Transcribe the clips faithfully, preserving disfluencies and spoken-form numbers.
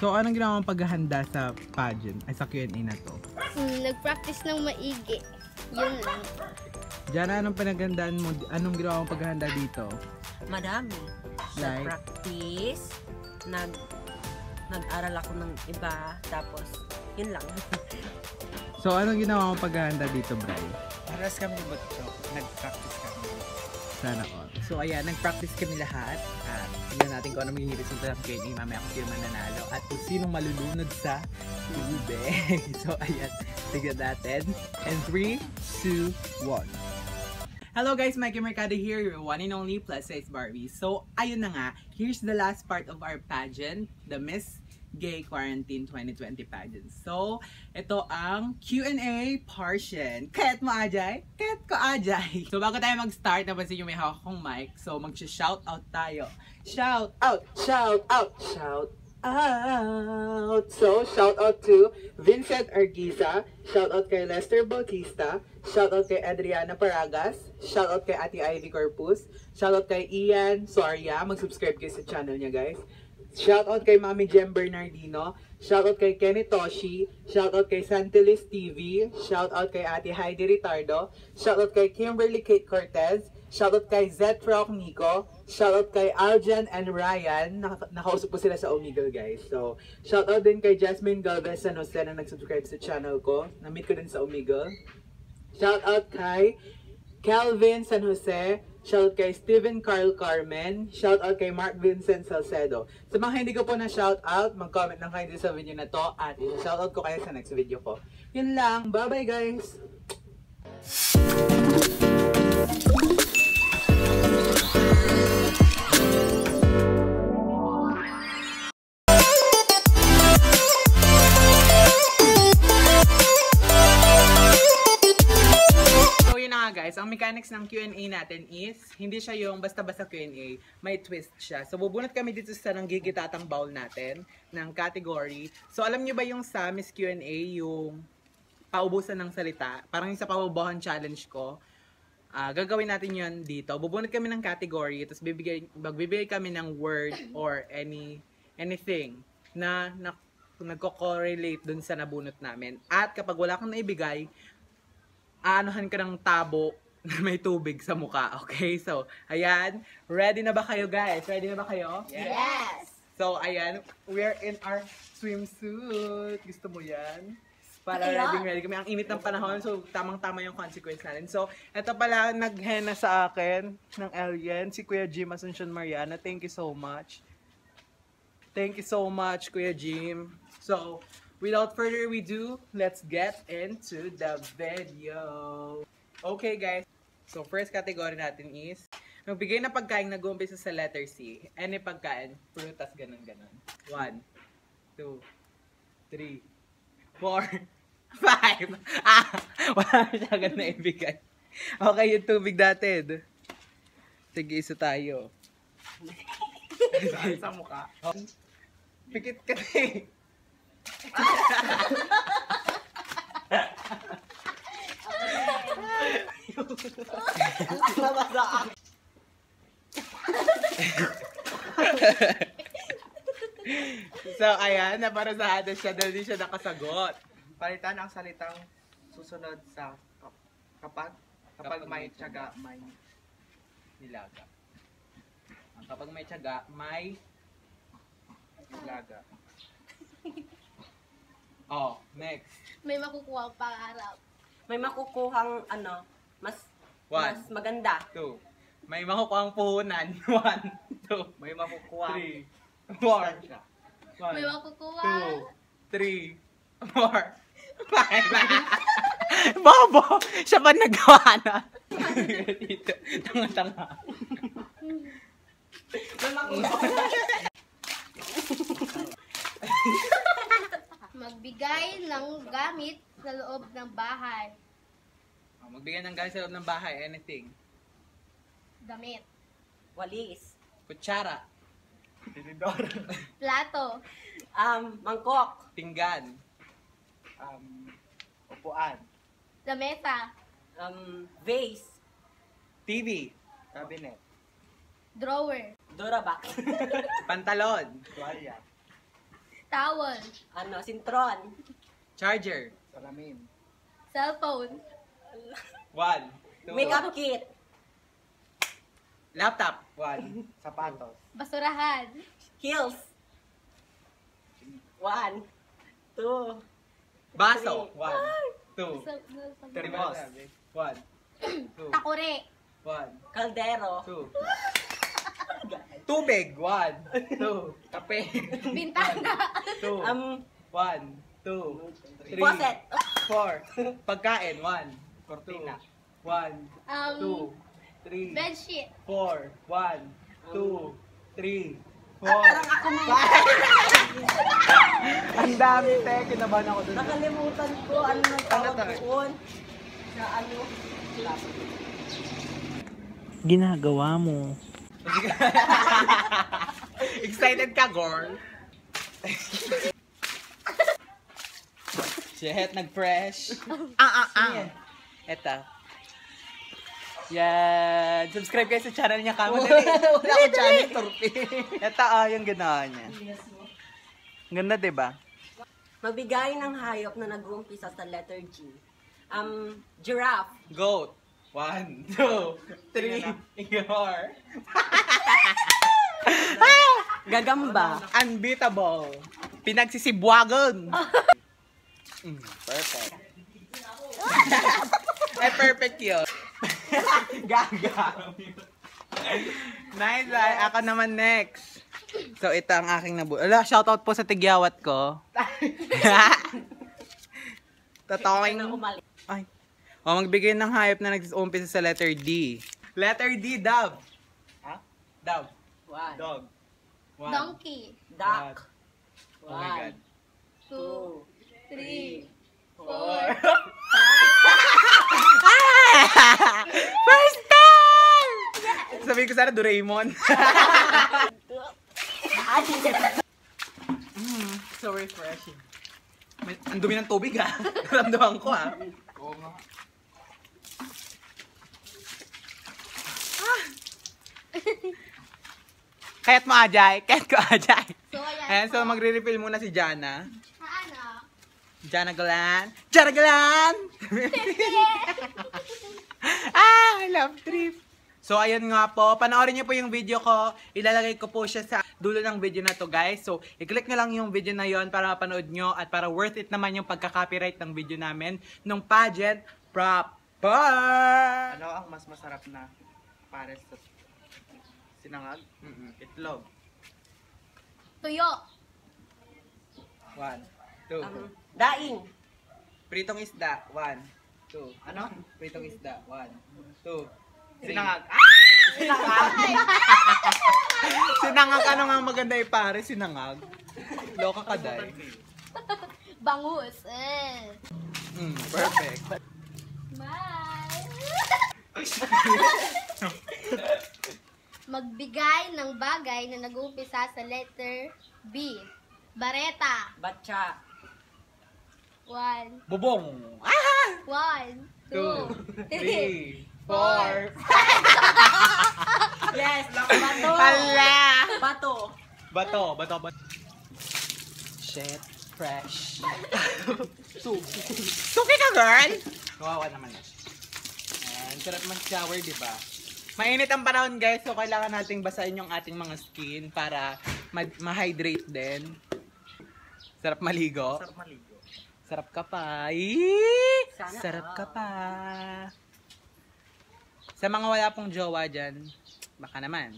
So, anong ginawa mong paghahanda sa pageant? Ay, sa Q and A na to? Hmm, nag-practice ng maigi. Yun lang. Diyan, anong pinaghandaan mo? Anong ginawa mong paghahanda dito? Madami. Like? Nag-practice, nag, nag-aral ako ng iba, tapos, yun lang. So, anong ginawa mong paghahanda dito, Bray? Paras kami ni Butchok. Nag-practice kami. Sana all. So ayan, nag-practice kami lahat. At tignan natin kung ano magiging resulta ng Q and A. Mamaya kung sino mananalo. At kung sinong malulunod sa tubig. So ayan, tignan natin. And three, two, one. Hello guys, Mikey Mercado here, your one and only plus size Barbie. So ayun na nga, here's the last part of our pageant, the Miss Gay Quarantine twenty twenty pageant. So, ito ang Q and A portion. Kaya't mo, Ajay? Kaya't ko, Ajay? So, bago tayo mag-start, napansin nyo may hawak akong mic. So, mag-shout out tayo. Shout out! Shout out! Shout out! So, shout out to Vincent Arguiza. Shout out kay Lester Bautista. Shout out kay Adriana Paragas. Shout out kay Ate Ivy Corpus. Shout out kay Ian Soria. Mag-subscribe kayo sa channel niya, guys. Shoutout kay Mami Jem Bernardino. Shoutout kay Kenny Toshi. Shoutout kay Santilis T V. Shoutout kay Ate Heidi Ritardo. Shoutout kay Kimberly Kate Cortez. Shoutout kay Zetrock Nico. Shoutout kay Aljan and Ryan. Naka nakausap po sila sa Omegle, guys. So, shoutout din kay Jasmine Galvez San Jose na nag-subscribe sa channel ko. Na-meet ko din sa Omegle. Shoutout kay Calvin San Jose. Shoutout kay Steven Carl Carmen. Shoutout kay Mark Vincent Salcedo. Sa mga hindi ko po na shoutout, mag-comment lang kayo sa video na to at i-shoutout ko kayo sa next video ko. Yun lang. Bye-bye guys! Guys, ang mechanics ng Q and A natin is, hindi siya yung basta-basta Q and A, may twist siya. So, bubunot kami dito sa nanggigitatang bowl natin ng category. So, alam nyo ba yung sa Miss Q and A, yung paubusan ng salita, parang yung sa paubuhan challenge ko, uh, gagawin natin yun dito. Bubunot kami ng category, tapos bibigay, magbibigay kami ng word or any anything na, na nagko-correlate dun sa nabunot namin. At kapag wala kang naibigay, aanuhan ka ng tabo na may tubig sa mukha, okay? So, ayan. Ready na ba kayo, guys? Ready na ba kayo? Yes! So, ayan. We're in our swimsuit. Gusto mo yan? Para Okay, ready, ready kami. Ang init ng panahon, so tamang-tama yung consequence natin. So, eto pala, nag-henna sa akin ng alien, si Kuya Jim Asuncion Mariana. Thank you so much. Thank you so much, Kuya Jim. So, without further ado, let's get into the video. Okay guys, so first category natin is magbigay na pagkain nag-uumpisa sa letter C. Any pagkain, prutas, ganun-ganun. One, two, three, four, five. Ah, wala siya agad na ibigay. Okay, yung tubig natin. Sige, isa tayo. Sa mukha. Pikit ka eh. So, ayan, naparasado siya dahil di siya nakasagot. Palitan ang salitang susunod sa kapag kapag may tiyaga, may Nilaga. Kapag may tiyaga, may nilaga. Oh, next. May makukuha ang pangarap. May makukuhang, ano, mas, One. mas maganda. Two. May makukuha ang puhunan. One, two, May makukuha. three, four. One, May makukuha. two, three, four, five. Bobo! Siya ba nagawa na? Dito. Tanga-tanga. May makukuha. Magbigay ng gamit sa loob ng bahay. Oh, magbigay ng gamit sa loob ng bahay. Anything. Damit. Walis. Kutsara. Tinidor. Plato. Um, mangkok. Pinggan. Um, upuan. Lamesa. Um, vase. T V. Cabinet. Drawer. Durabox. Pantalon. Tuwalya. Towel. Ano, sintron. Charger. Salamin. Cellphone. One. Two. Makeup kit. Laptop. One. Sapatos. Basurahan. Heels. One. Two. Baso. Three. One. Two. Sa- sa- sa- Termos. One. Two. Takure. One. Kaldero. Two. Tubig. One. Two. Kape. Bintana. Two. Um, One. Two. Three. faucet. Four. Pagkain. One. Cortina. One. Um, Two. Three. bedsheet. Four. One. Two. Three. Four. Parang ako na Ang dami, te. Kinabahan ako dun. Nakalimutan ko. Ano nang tawag Ano to? doon? Sa ano? Ginagawa mo. Excited ka, girl? Shit, nag-fresh. Ah, ah, ah. Eto. Yan. Subscribe kayo sa channel niya, Kamo. Dali. Wala ko channel, turpi. Eto, ah, yung ginawa niya. Ganda, diba? Magbigay ng hayop na nag-uumpisa sa letter G. Um, giraffe. Goat. One, two, three, four. Gagamba. Unbeatable. Pinagsisibwagan. Mm, perfect. Ay, perfect yun. Gaga. Nice, ay. Ako naman next. So, ito ang aking nabu... Ala, shoutout po sa tigyawat ko. Totoking... Na umali. Ay. O, magbigay ng hayop na nag-umpisa sa letter D. Letter D, dove. Ha? Dove. One. Dog. One. Donkey. Duck. Oh my God. Two. Three. Four. Four. First time! Sabihin ko sana Doraemon. mm, so refreshing. May, ang dumi ng tubig ha. Naramdaman ko ha. Oo nga. Kaya't mo ajay. Kaya't ko ajay. So, ayan. Ayan, so po. magre-refill muna si Jana. Ano? Jana Galan. Jana Galan! Ah, I love trip. So, ayun nga po. Panoorin niyo po yung video ko. Ilalagay ko po siya sa dulo ng video na to, guys. So, i-click nyo lang yung video na yon para mapanood nyo at para worth it naman yung pagka-copyright ng video namin nung pageant proper. Ano ang mas masarap na pares sa sinangag? Mm-mm. Itlog. Tuyo. One, two. Um, daing. Pritong isda. One, two. Ano? Pritong isda. One, two. Sinangag. Sinangag. Sinangag. Ano nga maganda yung pare? Sinangag. Loka ka, day. Bangus. Eh. Mm, perfect. Bye. Magbigay ng bagay na nag-uumpisa sa letter B. Bareta. Batsa. One. Bubong. Ah! One. Two, Two. three, four. Yes. Bato. Hala! Bato. Bato, bato, bato. Shit, fresh. Suki. Suki ka, girl! Kawawa naman na. Ayan, sarap mag-shower, di ba? Mainit ang panahon, guys, so kailangan nating basahin yung ating mga skin para ma- ma-hydrate din. Sarap maligo. Sarap maligo. Sarap ka pa. Eee! Sana Sarap all. ka pa. Sa mga wala pong jowa dyan, baka naman.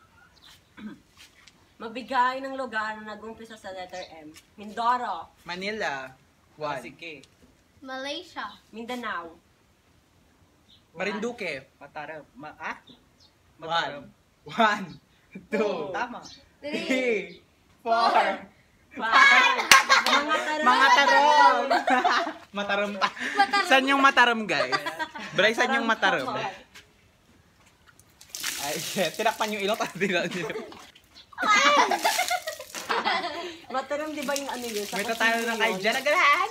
Magbigay ng lugar na nag-uumpisa sa letter M. Mindoro. Manila. One. Sige. Malaysia. Mindanao. Marinduque. Mataram. Ma ah? One. Mataram. One. Two. Tama. Three. Three. Four. Five. Mga tarong. Mga tarom. Mataram pa. Saan yung mataram, guys? Bray, saan yung mataram? Ay, shit. Tinakpan yung ilot. Mataram, di ba yung ano yun? Sa May tatalo na kay Jana Galan.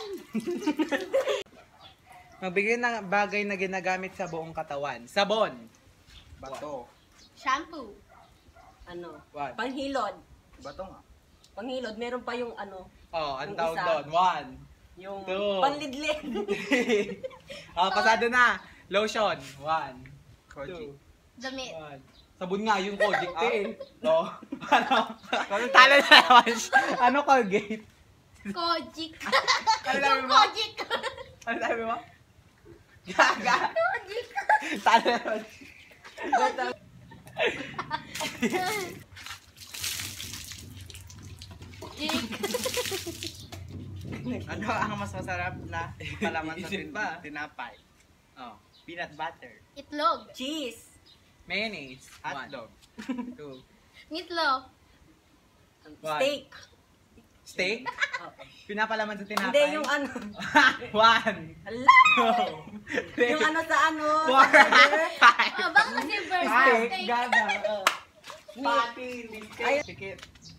Magbigay ng bagay na ginagamit sa buong katawan. Sabon. Bato. Shampoo. Ano? One. Panghilod. Bato nga. Panghilod, meron pa yung ano, Oh, ang Yung tawag isa. doon. One. yung Two. panlidlid. Ah, pasado na. Lotion. One. Koji. Two. Damit. One. Sabon nga yung Kojic eh. Oh. Ano? Talo na naman siya. Ano Colgate? Kojik. Ano sabi Yung mo? Kojik. Ano sabi mo? Gaga. Kojik. Talo na naman siya. Ano ang mas masarap na palaman sa Isip tin- pa. tinapay? Oh. Peanut butter. Itlog. Cheese. Mayonnaise. One. Hotdog. Two. Meatloaf. One. Steak. Steak? Okay. Pinapalaman sa tinapay? Hindi, yung ano. One. Hala! Two. Three. Yung ano sa ano. Four. Five. Oh, baka kasi first Steak. steak. Gaga. Oh. Pati. Biscuit. Pikit.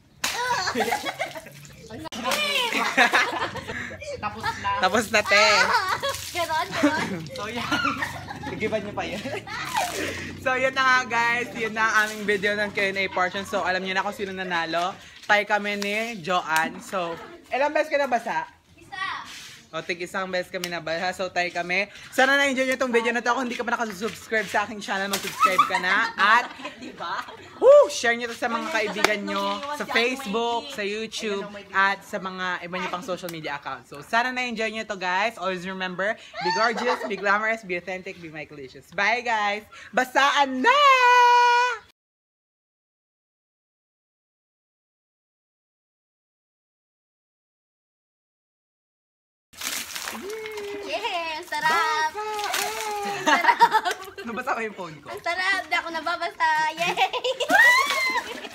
Tapos na. Tapos na, te. Ganon, ganon. So, yan. Igiban niyo pa yan. So, yun na nga, guys. Yun na ang aming video ng Q and A portion. So, alam niyo na kung sino nanalo. Tay kami ni Joanne. So, ilang beses ka na basa? Isa. O, tig isang beses kami nabasa. So, tay kami. Sana na-enjoy nyo itong video na to. Kung hindi ka pa nakasubscribe sa aking channel, mag-subscribe ka na. At, Diba? woo, share nyo to sa mga kaibigan nyo, sa Facebook, sa YouTube, at sa mga iba nyo pang social media accounts. So, sana na-enjoy nyo to, guys. Always remember, be gorgeous, be glamorous, be authentic, be Michaelicious. Bye, guys! Basaan na! Yeah, ang sarap. Nabasa ko yung phone ko. Ang sarap. Di ako nababasa. Yay!